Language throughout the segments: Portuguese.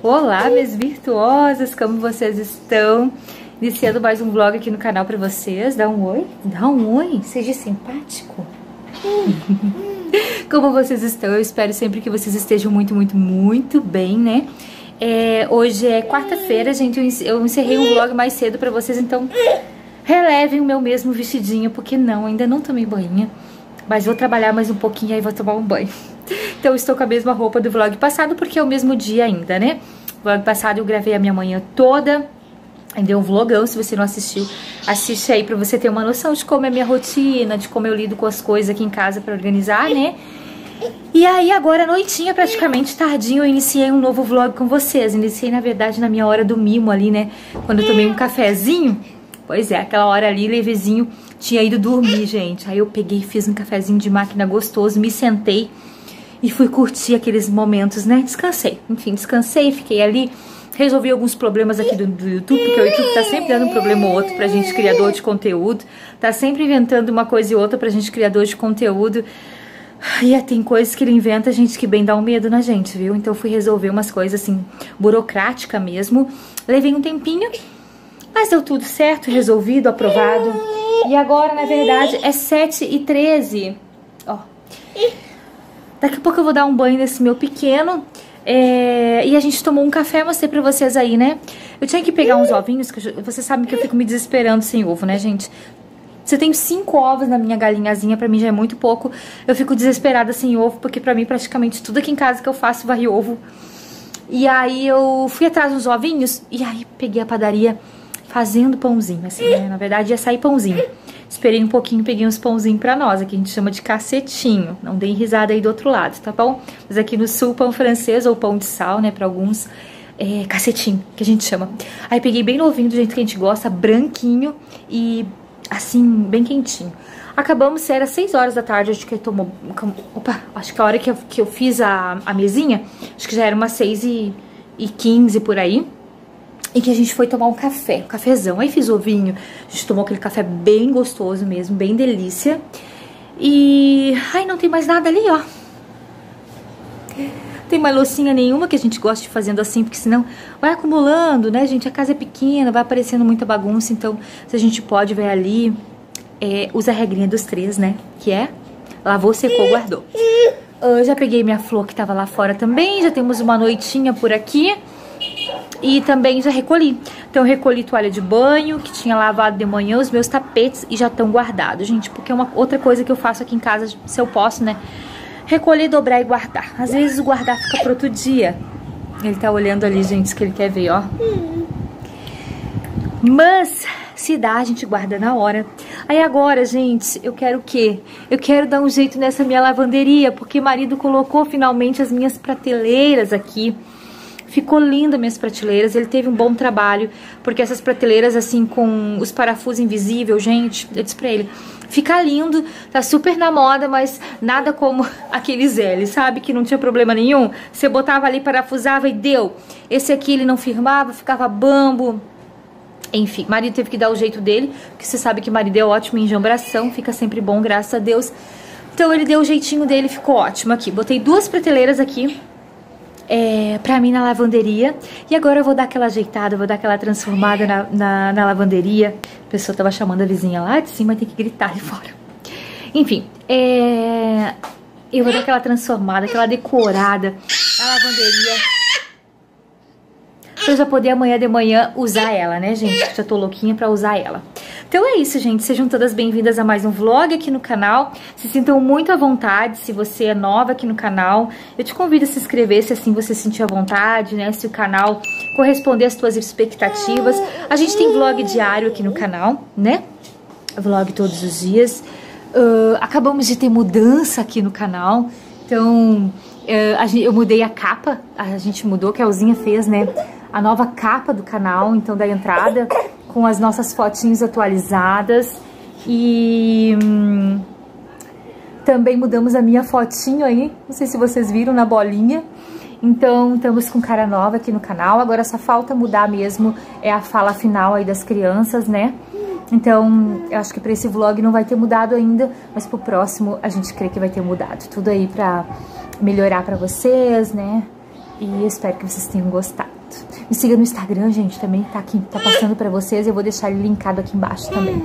Olá, minhas virtuosas, como vocês estão? Iniciando mais um vlog aqui no canal pra vocês. Dá um oi? Dá um oi, seja simpático. Como vocês estão? Eu espero sempre que vocês estejam muito bem, né? Hoje é quarta-feira, gente, eu encerrei um vlog mais cedo pra vocês, então relevem o meu mesmo vestidinho, porque ainda não tomei banho, mas vou trabalhar mais um pouquinho e aí vou tomar um banho. Então eu estou com a mesma roupa do vlog passado, porque é o mesmo dia ainda, né? O vlog passado eu gravei a minha manhã toda, ainda é um vlogão, se você não assistiu, assiste aí pra você ter uma noção de como é a minha rotina, de como eu lido com as coisas aqui em casa pra organizar, né? E aí agora, noitinha, praticamente tardinho, eu iniciei um novo vlog com vocês. Iniciei, na verdade, na minha hora do mimo ali, né? Quando eu tomei um cafezinho. Pois é, aquela hora ali, levezinho, tinha ido dormir, gente. Aí eu peguei, fiz um cafezinho de máquina gostoso, me sentei e fui curtir aqueles momentos, né? Descansei. Enfim, descansei, fiquei ali. Resolvi alguns problemas aqui do YouTube, porque o YouTube tá sempre dando um problema ou outro pra gente, criador de conteúdo. Tá sempre inventando uma coisa e outra pra gente, criador de conteúdo. E tem coisas que ele inventa, gente, que bem dá um medo na gente, viu? Então fui resolver umas coisas assim, burocrática mesmo. Levei um tempinho, mas deu tudo certo, resolvido, aprovado. E agora, na verdade, é 7h13. Ó. Daqui a pouco eu vou dar um banho nesse meu pequeno. E a gente tomou um café, mostrei pra vocês aí, né? Eu tinha que pegar uns ovinhos, que vocês sabem que eu fico me desesperando sem ovo, né, gente? Se eu tenho 5 ovos na minha galinhazinha, pra mim já é muito pouco. Eu fico desesperada sem ovo, porque pra mim praticamente tudo aqui em casa que eu faço vai ovo. E aí eu fui atrás dos ovinhos e aí peguei a padaria fazendo pãozinho, assim, né? Na verdade ia sair pãozinho. Esperei um pouquinho, peguei uns pãozinhos pra nós, aqui a gente chama de cacetinho. Não deem risada aí do outro lado, tá bom? Mas aqui no sul, pão francês ou pão de sal, né, pra alguns, é cacetinho, que a gente chama. Aí peguei bem novinho, do jeito que a gente gosta, branquinho e assim, bem quentinho. Acabamos, era 6 horas da tarde, acho que tomou... Opa, acho que a hora que eu fiz a mesinha, acho que já era umas 6h15 por aí. E que a gente foi tomar um café, um cafezão. Aí fiz ovinho, a gente tomou aquele café bem gostoso mesmo, bem delícia. E... ai, não tem mais nada ali, ó. Tem mais loucinha nenhuma, que a gente gosta de fazendo assim, porque senão vai acumulando, né, gente? A casa é pequena, vai aparecendo muita bagunça, então se a gente pode ver ali, usa a regrinha dos 3, né? Que é lavou, secou, guardou. Eu já peguei minha flor que tava lá fora também, já temos uma noitinha por aqui. E também já recolhi. Então eu recolhi toalha de banho, que tinha lavado de manhã, os meus tapetes e já estão guardados, gente. Porque é uma outra coisa que eu faço aqui em casa, se eu posso, né? Recolher, dobrar e guardar. Às vezes o guardar fica para outro dia. Ele tá olhando ali, gente, que ele quer ver, ó. Mas se dá, a gente guarda na hora. Aí agora, gente, eu quero o quê? Eu quero dar um jeito nessa minha lavanderia, porque marido colocou finalmente as minhas prateleiras aqui. Ficou linda minhas prateleiras, ele teve um bom trabalho, porque essas prateleiras assim com os parafusos invisíveis, gente, eu disse pra ele, fica lindo, tá super na moda, mas nada como aqueles L, sabe? Que não tinha problema nenhum, você botava ali, parafusava e deu. Esse aqui ele não firmava, ficava bambo. Enfim, marido teve que dar o jeito dele, porque você sabe que marido é ótimo em jambração, fica sempre bom, graças a Deus. Então ele deu o jeitinho dele, ficou ótimo aqui. Botei 2 prateleiras aqui. Pra mim na lavanderia. E agora eu vou dar aquela ajeitada, vou dar aquela transformada na lavanderia. A pessoa tava chamando a vizinha lá de cima, tem que gritar ali fora. Enfim, eu vou dar aquela transformada, aquela decorada na lavanderia, pra eu já poder amanhã de manhã usar ela, né, gente? Já tô louquinha pra usar ela. Então é isso, gente. Sejam todas bem-vindas a mais um vlog aqui no canal. Se sintam muito à vontade, se você é nova aqui no canal. Eu te convido a se inscrever se assim você sentir à vontade, né? Se o canal corresponder às suas expectativas. A gente tem vlog diário aqui no canal, né? Vlog todos os dias. Acabamos de ter mudança aqui no canal. Então, eu mudei a capa. A gente mudou, que a Elzinha fez, né? A nova capa do canal, então da entrada, com as nossas fotinhos atualizadas. E também mudamos a minha fotinho aí, não sei se vocês viram, na bolinha. Então estamos com cara nova aqui no canal. Agora só falta mudar mesmo a fala final aí das crianças, né? Então eu acho que pra esse vlog não vai ter mudado ainda, mas pro próximo a gente crê que vai ter mudado. Tudo aí pra melhorar pra vocês, né? E eu espero que vocês tenham gostado. Me siga no Instagram, gente, também tá aqui, tá passando pra vocês. Eu vou deixar ele linkado aqui embaixo também,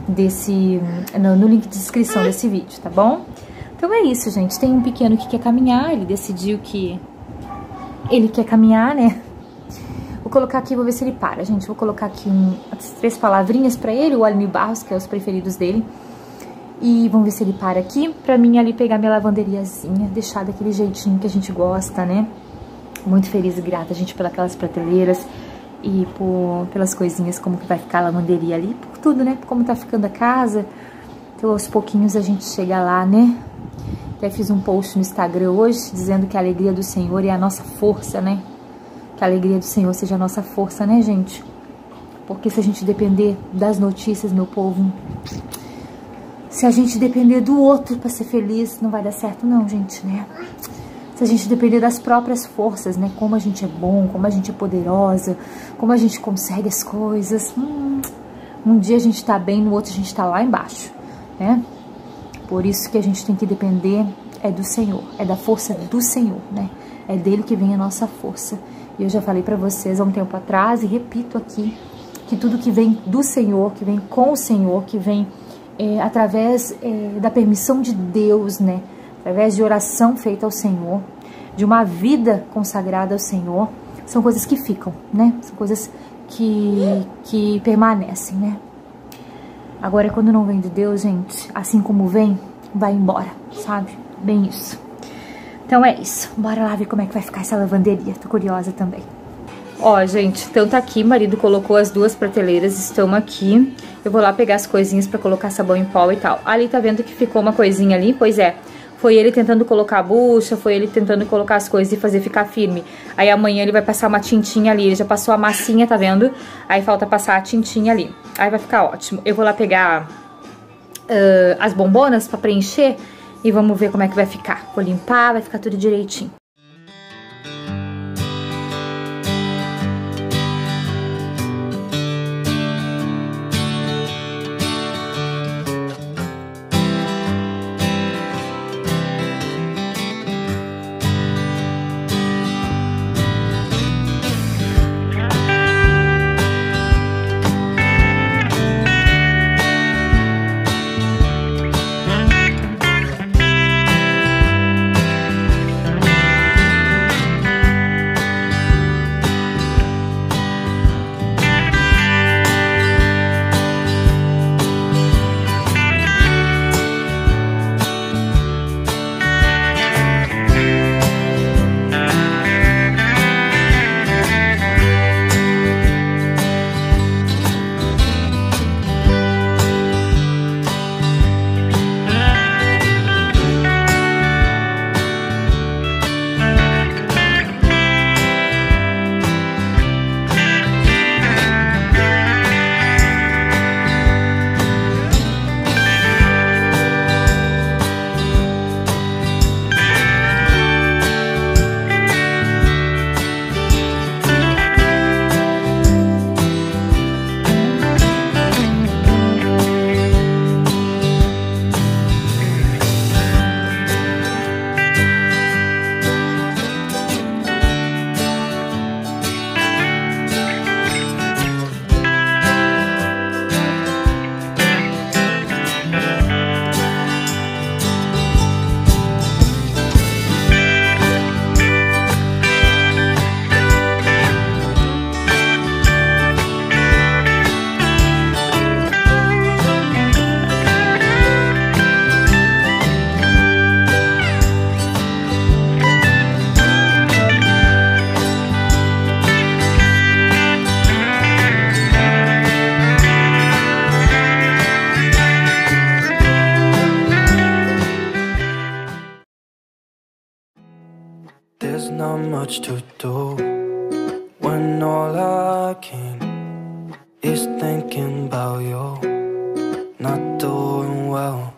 no link de descrição desse vídeo, tá bom? Então é isso, gente. Tem um pequeno que quer caminhar, ele decidiu que ele quer caminhar, né? Vou colocar aqui, vou ver se ele para, gente. Vou colocar aqui as 3 palavrinhas pra ele, o Aline Barros, que é os preferidos dele. E vamos ver se ele para aqui, pra mim ali pegar minha lavanderiazinha, deixar daquele jeitinho que a gente gosta, né? Muito feliz e grata, gente, pelas prateleiras e pelas coisinhas, como que vai ficar a lavanderia ali, por tudo, né? Como tá ficando a casa. Então, aos pouquinhos a gente chega lá, né? Até fiz um post no Instagram hoje, dizendo que a alegria do Senhor é a nossa força, né? Que a alegria do Senhor seja a nossa força, né, gente? Porque se a gente depender das notícias, meu povo, se a gente depender do outro pra ser feliz, não vai dar certo não, gente, né? Se a gente depender das próprias forças, né? Como a gente é bom, como a gente é poderosa, como a gente consegue as coisas. Um dia a gente tá bem, no outro a gente tá lá embaixo, né? Por isso que a gente tem que depender do Senhor, é da força do Senhor, né? É dele que vem a nossa força. E eu já falei pra vocês há um tempo atrás e repito aqui, que tudo que vem do Senhor, que vem com o Senhor, que vem através da permissão de Deus, né? Através de oração feita ao Senhor, de uma vida consagrada ao Senhor, são coisas que ficam, né? São coisas que permanecem, né? Agora, quando não vem de Deus, gente, assim como vem, vai embora, sabe? Bem isso. Então é isso. Bora lá ver como é que vai ficar essa lavanderia. Tô curiosa também. Ó, gente, então tá aqui, marido colocou as 2 prateleiras, estão aqui. Eu vou lá pegar as coisinhas pra colocar sabão em pó e tal. Ali tá vendo que ficou uma coisinha ali? Pois é. Foi ele tentando colocar a bucha, foi ele tentando colocar as coisas e fazer ficar firme. Aí amanhã ele vai passar uma tintinha ali, ele já passou a massinha, tá vendo? Aí falta passar a tintinha ali. Aí vai ficar ótimo. Eu vou lá pegar as bombonas pra preencher e vamos ver como é que vai ficar. Vou limpar, vai ficar tudo direitinho. There's not much to do when all I can is thinking about you. Not doing well,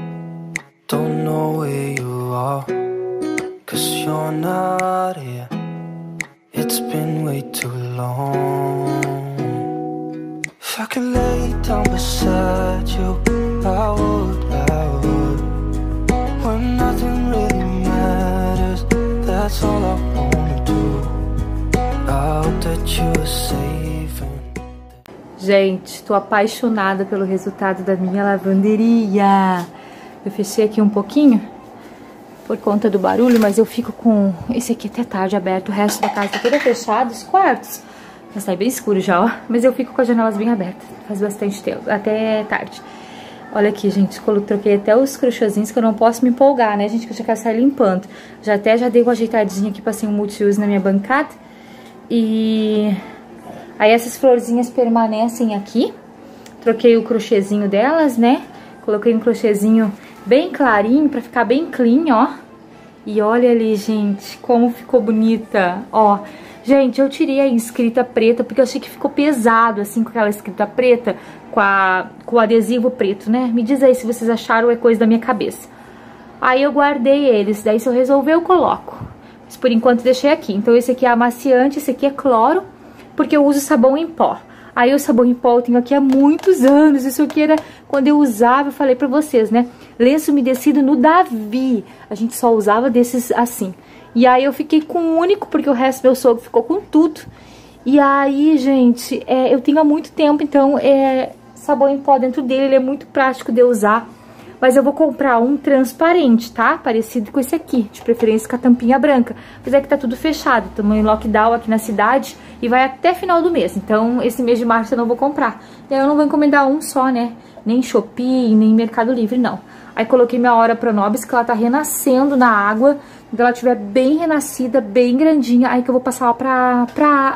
don't know where you are, 'cause you're not here. It's been way too long. If I could lay down beside you, I would. When nothing really matters, that's all I wanna do. Gente, tô apaixonada pelo resultado da minha lavanderia. Eu fechei aqui um pouquinho por conta do barulho, mas eu fico com esse aqui até tarde aberto. O resto da casa tá toda fechada, os quartos. Já tá bem escuro já, ó. Mas eu fico com as janelas bem abertas. Faz bastante tempo, até tarde. Olha aqui, gente, troquei até os crochêzinhos que eu não posso me empolgar, né, gente? Que eu já quero sair limpando. Já dei uma ajeitadinha aqui, passei um multiuso na minha bancada. E aí essas florzinhas permanecem aqui. Troquei o crochêzinho delas, né? Coloquei um crochêzinho bem clarinho pra ficar bem clean, ó. E olha ali, gente, como ficou bonita, ó. Gente, eu tirei a escrita preta porque eu achei que ficou pesado, assim, com aquela escrita preta, com o adesivo preto, né? Me diz aí se vocês acharam ou é coisa da minha cabeça. Aí eu guardei eles, daí se eu resolver eu coloco. Mas por enquanto deixei aqui. Então esse aqui é amaciante, esse aqui é cloro, porque eu uso sabão em pó. Aí o sabão em pó eu tenho aqui há muitos anos. Isso aqui era quando eu usava, eu falei pra vocês, né? Lenço umedecido no Davi. A gente só usava desses assim. E aí eu fiquei com um único, porque o resto meu sogro ficou com tudo. E aí, gente, eu tenho há muito tempo, então sabão em pó dentro dele, ele é muito prático de usar. Mas eu vou comprar um transparente, tá? Parecido com esse aqui, de preferência com a tampinha branca. Apesar que tá tudo fechado, estamos em lockdown aqui na cidade e vai até final do mês. Então, esse mês de março eu não vou comprar. E aí eu não vou encomendar um só, né? Nem Shopee, nem Mercado Livre, não. Aí coloquei minha Ora Pronobis, que ela tá renascendo na água. Quando ela estiver bem renascida, bem grandinha, aí que eu vou passar ela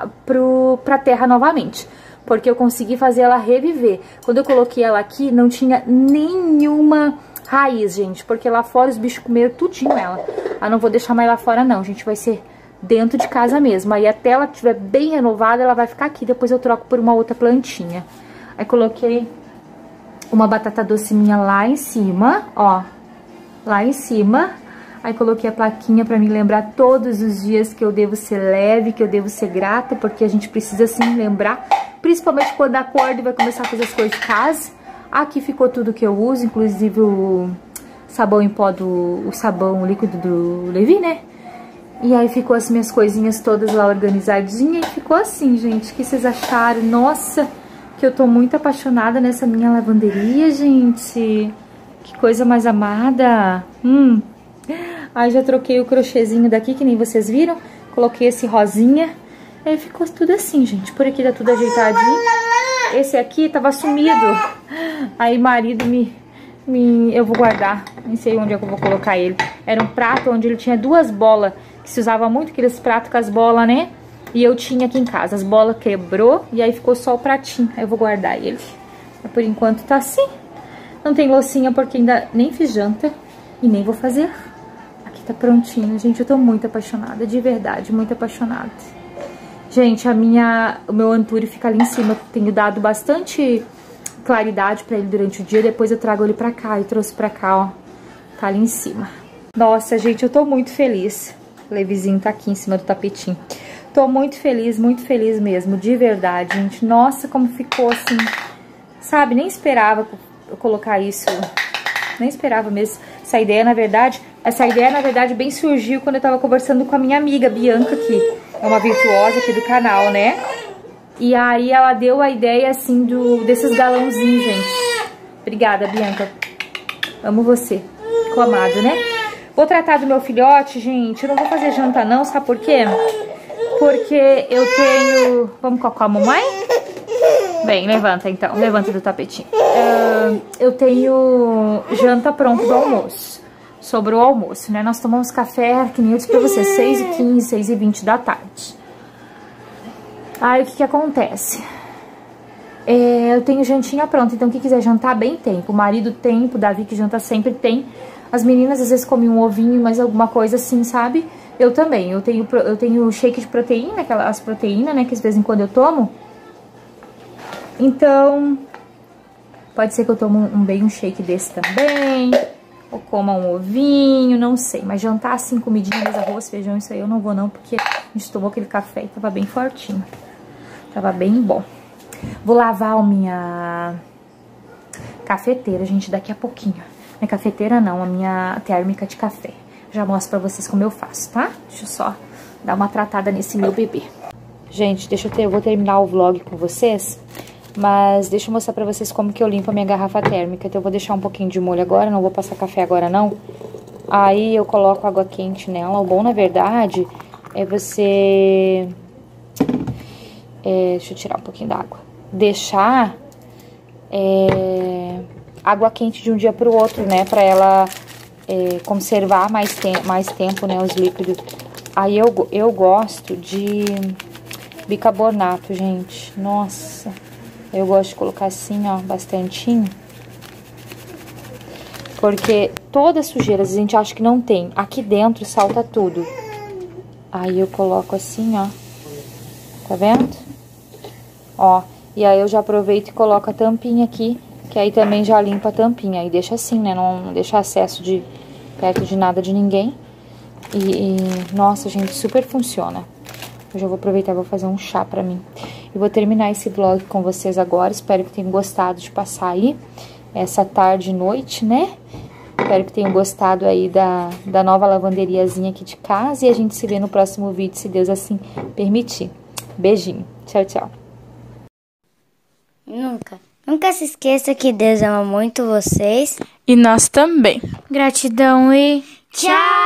pra terra novamente. Porque eu consegui fazer ela reviver. Quando eu coloquei ela aqui, não tinha nenhuma raiz, gente. Porque lá fora os bichos comeram tudinho ela. Ah, não vou deixar mais lá fora não, gente. Vai ser dentro de casa mesmo. Aí até ela estiver bem renovada, ela vai ficar aqui. Depois eu troco por uma outra plantinha. Aí coloquei uma batata doce minha lá em cima, ó. Lá em cima. Aí coloquei a plaquinha pra me lembrar todos os dias que eu devo ser leve, que eu devo ser grata, porque a gente precisa sim lembrar, principalmente quando acorda e vai começar a fazer as coisas de casa. Aqui ficou tudo que eu uso, inclusive o sabão em pó o sabão líquido do Levi, né? E aí ficou as minhas coisinhas todas lá organizadinhas e ficou assim, gente. O que vocês acharam? Nossa, que eu tô muito apaixonada nessa minha lavanderia, gente. Que coisa mais amada. Aí já troquei o crochêzinho daqui, que nem vocês viram. Coloquei esse rosinha. Aí ficou tudo assim, gente. Por aqui tá tudo ajeitadinho. Esse aqui tava sumido. Aí marido eu vou guardar. Nem sei onde é que eu vou colocar ele. Era um prato onde ele tinha 2 bolas. Que se usava muito aqueles pratos com as bolas, né? E eu tinha aqui em casa. As bolas quebrou e aí ficou só o pratinho. Aí eu vou guardar ele. Mas por enquanto tá assim. Não tem loucinha porque ainda nem fiz janta. E nem vou fazer. Aqui tá prontinho, gente. Eu tô muito apaixonada, de verdade, muito apaixonada. Gente, o meu Anturi fica ali em cima. Eu tenho dado bastante claridade pra ele durante o dia. Depois eu trago ele pra cá e trouxe pra cá, ó. Tá ali em cima. Nossa, gente, eu tô muito feliz. O Levizinho tá aqui em cima do tapetinho. Tô muito feliz mesmo, de verdade, gente. Nossa, como ficou assim, sabe? Nem esperava eu colocar isso. Nem esperava mesmo. Essa ideia, na verdade, bem surgiu quando eu tava conversando com a minha amiga Bianca, que é uma virtuosa aqui do canal, né? E aí ela deu a ideia, assim, desses galãozinhos, gente. Obrigada, Bianca. Amo você. Ficou amado, né? Vou tratar do meu filhote, gente. Eu não vou fazer janta não, sabe por quê? Porque eu tenho... Vamos com a mamãe? Bem, levanta então. Levanta do tapetinho. Eu tenho janta pronto do almoço. Sobrou o almoço, né? Nós tomamos café, que nem eu disse pra vocês, 6h15, 6h20 da tarde. Aí, o que acontece? Eu tenho jantinha pronta, então quem quiser jantar, bem tem. O marido tem, o Davi que janta sempre tem. As meninas às vezes comem um ovinho, mas alguma coisa assim, sabe? Eu também. Eu tenho shake de proteína, as proteínas, né? Que de vez em quando eu tomo. Então, pode ser que eu tome um shake desse também. Ou coma um ovinho, não sei. Mas jantar assim, comidinhas, arroz, feijão, isso aí eu não vou não. Porque a gente tomou aquele café e tava bem fortinho. Tava bem bom. Vou lavar a minha cafeteira, gente, daqui a pouquinho. Minha cafeteira não, a minha térmica de café. Já mostro pra vocês como eu faço, tá? Deixa eu só dar uma tratada nesse meu bebê. Gente, eu vou terminar o vlog com vocês Mas deixa eu mostrar pra vocês como que eu limpo a minha garrafa térmica. Então eu vou deixar um pouquinho de molho agora, não vou passar café agora não. Aí eu coloco água quente nela. O bom, na verdade, é você... deixa eu tirar um pouquinho d'água. Deixar água quente de um dia pro outro, né? Pra ela conservar mais tempo, né? Os líquidos. Aí eu gosto de bicarbonato, gente. Nossa, eu gosto de colocar assim, ó, bastantinho. Porque toda sujeira, a gente acha que não tem. Aqui dentro salta tudo. Aí eu coloco assim, ó. Tá vendo? Ó, e aí eu já aproveito e coloco a tampinha aqui, que aí também já limpa a tampinha. Aí deixa assim, né? Não deixa acesso perto de nada de ninguém. Nossa, gente, super funciona. Eu já vou aproveitar e vou fazer um chá pra mim. E vou terminar esse vlog com vocês agora. Espero que tenham gostado de passar aí essa tarde e noite, né? Espero que tenham gostado aí da nova lavanderiazinha aqui de casa. E a gente se vê no próximo vídeo, se Deus assim permitir. Beijinho. Tchau, tchau. Nunca se esqueça que Deus ama muito vocês. E nós também. Gratidão e tchau!